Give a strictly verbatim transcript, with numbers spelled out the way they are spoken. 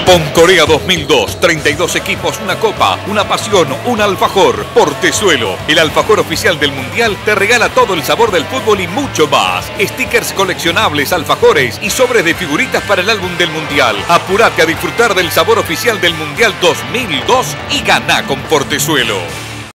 Japón Corea dos mil dos, treinta y dos equipos, una copa, una pasión, un alfajor. Portezuelo, el alfajor oficial del Mundial, te regala todo el sabor del fútbol y mucho más. Stickers coleccionables, alfajores y sobres de figuritas para el álbum del Mundial. Apúrate a disfrutar del sabor oficial del Mundial dos mil dos y ganá con Portezuelo.